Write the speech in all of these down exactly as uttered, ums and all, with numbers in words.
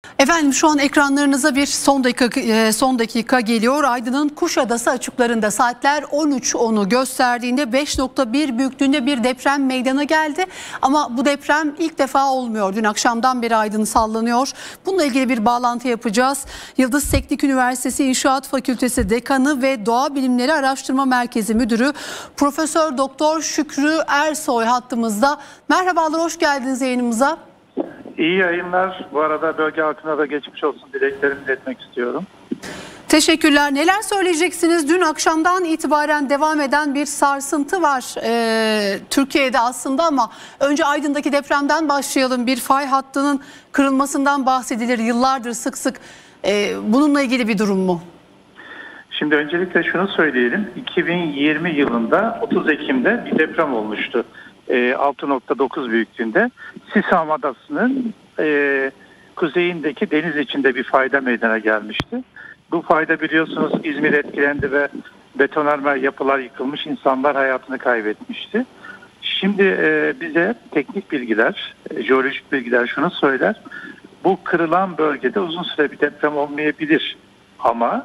Efendim şu an ekranlarınıza bir son dakika son dakika geliyor. Aydın'ın Kuşadası açıklarında saatler on üç onu gösterdiğinde beş nokta bir büyüklüğünde bir deprem meydana geldi. Ama bu deprem ilk defa olmuyor. Dün akşamdan beri Aydın sallanıyor. Bununla ilgili bir bağlantı yapacağız. Yıldız Teknik Üniversitesi İnşaat Fakültesi Dekanı ve Doğa Bilimleri Araştırma Merkezi Müdürü Profesör Doktor Şükrü Ersoy hattımızda. Merhabalar, hoş geldiniz yayınımıza. İyi yayınlar. Bu arada bölge halkına da geçmiş olsun dileklerimi iletmek istiyorum. Teşekkürler. Neler söyleyeceksiniz? Dün akşamdan itibaren devam eden bir sarsıntı var ee, Türkiye'de aslında, ama önce Aydın'daki depremden başlayalım. Bir fay hattının kırılmasından bahsedilir yıllardır sık sık. Ee, bununla ilgili bir durum mu? Şimdi öncelikle şunu söyleyelim. iki bin yirmi yılında otuz Ekim'de bir deprem olmuştu. altı nokta dokuz büyüklüğünde Sisam Adası'nın e, kuzeyindeki deniz içinde bir fayda meydana gelmişti. Bu fayda biliyorsunuz İzmir etkilendi ve betonarme yapılar yıkılmış, insanlar hayatını kaybetmişti. Şimdi e, bize teknik bilgiler, e, jeolojik bilgiler şunu söyler. Bu kırılan bölgede uzun süre bir deprem olmayabilir ama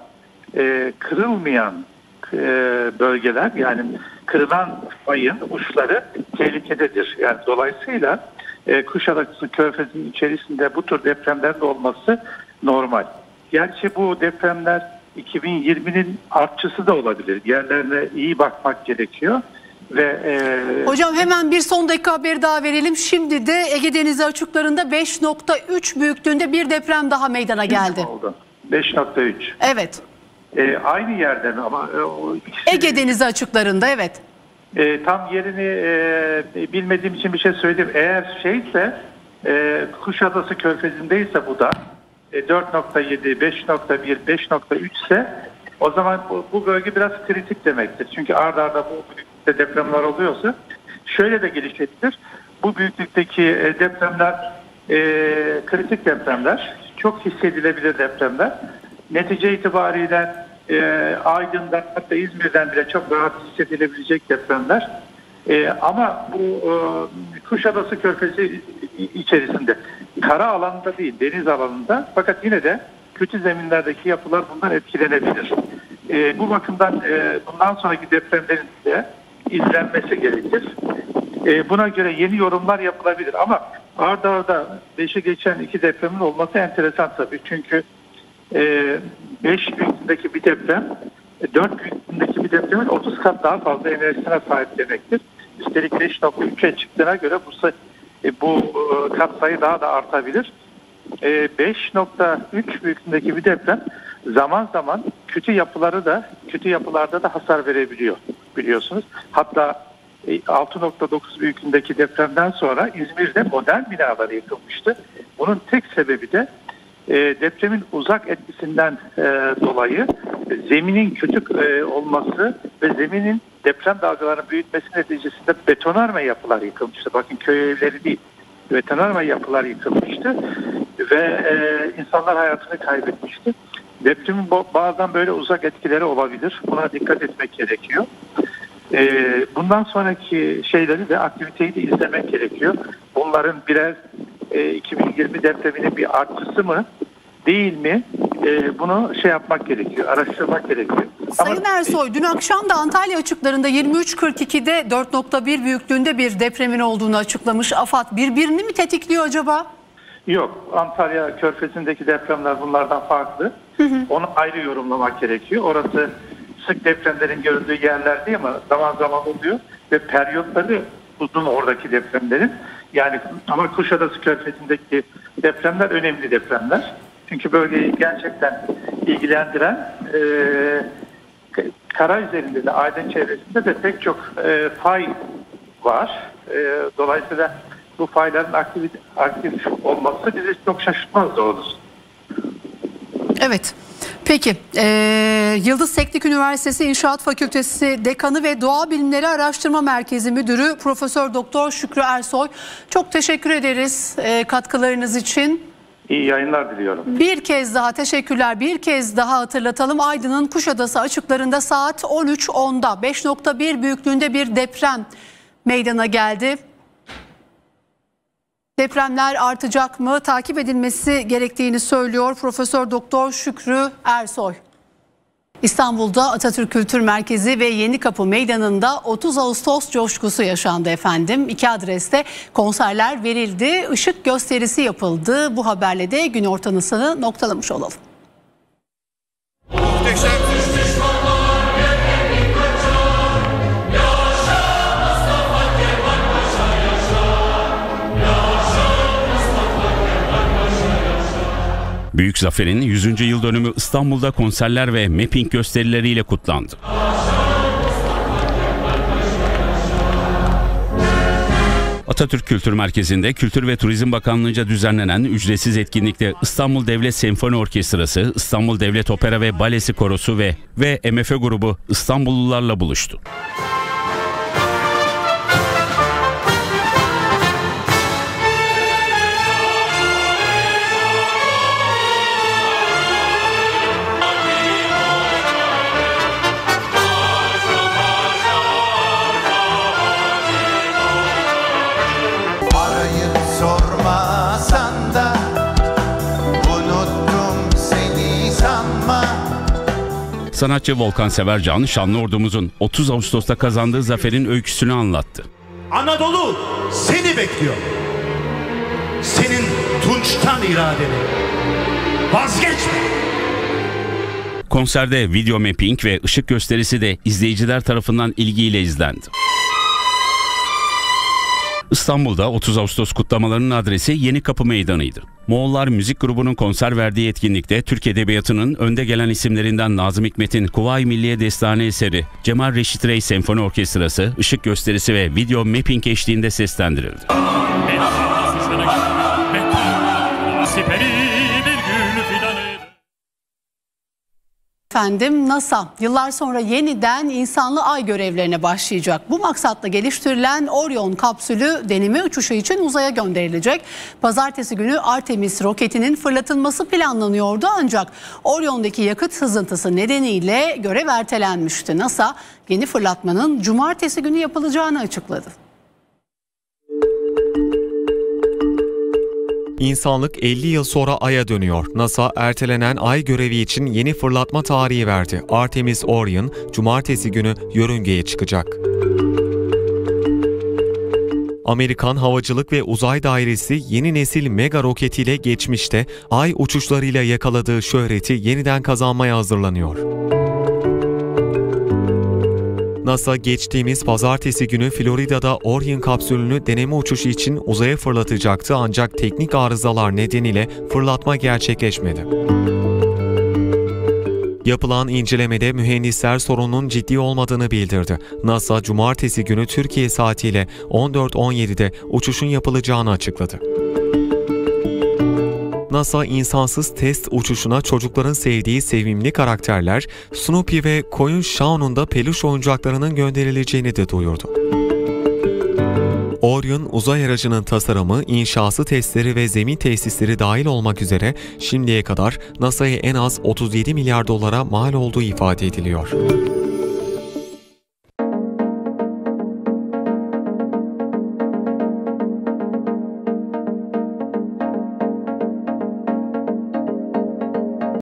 e, kırılmayan e, bölgeler, yani kırılan fayın uçları tehlikededir. Yani dolayısıyla e, Kuşadası Körfezi'nin içerisinde bu tür depremlerin olması normal. Gerçi bu depremler iki bin yirminin artçısı da olabilir. Yerlerine iyi bakmak gerekiyor. Ve e, Hocam hemen bir son dakika haberi daha verelim. Şimdi de Ege Denizi açıklarında beş nokta üç büyüklüğünde bir deprem daha meydana geldi. Oldu. beş nokta üç. Evet. E, aynı yerden ama e, o ikisi... Ege Denizi açıklarında, evet. E, tam yerini e, bilmediğim için bir şey söyleyeyim. Eğer şeyse e, Kuşadası Körfezi'ndeyse bu da e, dört nokta yedi, beş nokta bir, beş nokta üç ise o zaman bu, bu bölge biraz kritik demektir. Çünkü ard arda bu büyüklükte depremler oluyorsa şöyle de gelişebilir. Bu büyüklükteki e, depremler e, kritik depremler, çok hissedilebilir depremler. Netice itibariyle e, Aydın'dan, hatta İzmir'den bile çok rahat hissedilebilecek depremler. E, ama bu e, Kuşadası Körfezi içerisinde, kara alanında değil, deniz alanında, fakat yine de kötü zeminlerdeki yapılar bundan etkilenebilir. E, bu bakımdan e, bundan sonraki depremlerin de izlenmesi gerekir. E, buna göre yeni yorumlar yapılabilir ama arda arda beşi geçen iki depremin olması enteresan tabii. Çünkü beş büyüklüğündeki bir deprem dört büyüklüğündeki bir depremin otuz kat daha fazla enerjisine sahip demektir. Üstelik beş nokta üçe çıktığına göre bu, bu katsayı daha da artabilir. beş nokta üç büyüklüğündeki bir deprem zaman zaman kötü yapıları da kötü yapılarda da hasar verebiliyor, biliyorsunuz. Hatta altı nokta dokuz büyüklüğündeki depremden sonra İzmir'de modern binaları yıkılmıştı. Bunun tek sebebi de E, depremin uzak etkisinden e, dolayı zeminin kötü e, olması ve zeminin deprem dalgalarının büyütmesi neticesinde betonarme yapılar yıkılmıştı. Bakın, köy evleri değil, betonarme yapılar yıkılmıştı ve e, insanlar hayatını kaybetmişti. Depremin bazen böyle uzak etkileri olabilir. Buna dikkat etmek gerekiyor. E, bundan sonraki şeyleri de, aktiviteyi de izlemek gerekiyor. Bunların birer iki bin yirmi depreminin bir artısı mı değil mi? Ee, bunu şey yapmak gerekiyor, araştırmak gerekiyor. Sayın Ama, Ersoy, dün akşam da Antalya açıklarında yirmi üç kırk ikide dört nokta bir büyüklüğünde bir depremin olduğunu açıklamış AFAD. Birbirini mi tetikliyor acaba? Yok, Antalya Körfezi'ndeki depremler bunlardan farklı. Hı hı. Onu ayrı yorumlamak gerekiyor. Orası sık depremlerin görüldüğü yerler değil ama zaman zaman oluyor ve periyotları uzun oradaki depremlerin. Yani ama Kuşadası Körfezi'ndeki depremler önemli depremler. Çünkü bölgeyi gerçekten ilgilendiren e, kara üzerinde de, Aydın çevresinde de pek çok e, fay var. E, dolayısıyla bu fayların aktif, aktif olması bizi çok şaşırtmaz doğrusu. Evet. Peki, ee, Yıldız Teknik Üniversitesi İnşaat Fakültesi Dekanı ve Doğa Bilimleri Araştırma Merkezi Müdürü Profesör Doktor Şükrü Ersoy, çok teşekkür ederiz e, katkılarınız için. İyi yayınlar diliyorum. Bir kez daha teşekkürler. Bir kez daha hatırlatalım. Aydın'ın Kuşadası açıklarında saat on üç onda beş nokta bir büyüklüğünde bir deprem meydana geldi. Depremler artacak mı? Takip edilmesi gerektiğini söylüyor Profesör Doktor Şükrü Ersoy. İstanbul'da Atatürk Kültür Merkezi ve Yenikapı Meydanı'nda otuz Ağustos coşkusu yaşandı efendim. İki adreste konserler verildi, ışık gösterisi yapıldı. Bu haberle de gün ortasını noktalamış olalım. Muhteşem. Büyük Zafer'in yüzüncü yıl dönümü İstanbul'da konserler ve mapping gösterileriyle kutlandı. Atatürk Kültür Merkezi'nde Kültür ve Turizm Bakanlığı'nca düzenlenen ücretsiz etkinlikte İstanbul Devlet Senfoni Orkestrası, İstanbul Devlet Opera ve Balesi Korosu ve ve M F grubu İstanbullularla buluştu. Sormasan da unuttum seni sanma. Sanatçı Volkan Severcan, Şanlıordumuzun otuz Ağustos'ta kazandığı zaferin öyküsünü anlattı. Anadolu seni bekliyor. Senin tunçtan iradeni. Vazgeçme. Konserde video mapping ve ışık gösterisi de izleyiciler tarafından ilgiyle izlendi. İstanbul'da otuz Ağustos kutlamalarının adresi Yenikapı Meydanı'ydı. Moğollar Müzik Grubu'nun konser verdiği etkinlikte Türk Edebiyatı'nın önde gelen isimlerinden Nazım Hikmet'in Kuvayi Milliye Destanı eseri, Cemal Reşit Rey Senfoni Orkestrası, ışık gösterisi ve video mapping eşliğinde seslendirildi. Efendim NASA yıllar sonra yeniden insanlı ay görevlerine başlayacak. Bu maksatla geliştirilen Orion kapsülü deneme uçuşu için uzaya gönderilecek. Pazartesi günü Artemis roketinin fırlatılması planlanıyordu ancak Orion'daki yakıt sızıntısı nedeniyle görev ertelenmişti. NASA yeni fırlatmanın cumartesi günü yapılacağını açıkladı. İnsanlık elli yıl sonra Ay'a dönüyor. NASA ertelenen Ay görevi için yeni fırlatma tarihi verdi. Artemis Orion, cumartesi günü yörüngeye çıkacak. Amerikan Havacılık ve Uzay Dairesi yeni nesil mega roketiyle geçmişte Ay uçuşlarıyla yakaladığı şöhreti yeniden kazanmaya hazırlanıyor. NASA geçtiğimiz pazartesi günü Florida'da Orion kapsülünü deneme uçuşu için uzaya fırlatacaktı ancak teknik arızalar nedeniyle fırlatma gerçekleşmedi. Yapılan incelemede mühendisler sorunun ciddi olmadığını bildirdi. NASA, cumartesi günü Türkiye saatiyle on dört on yedi'de uçuşun yapılacağını açıkladı. NASA, insansız test uçuşuna çocukların sevdiği sevimli karakterler Snoopy ve koyun Shaun'un da peluş oyuncaklarının gönderileceğini de duyurdu. Orion uzay aracının tasarımı, inşası testleri ve zemin tesisleri dahil olmak üzere şimdiye kadar NASA'ya en az otuz yedi milyar dolara mal olduğu ifade ediliyor.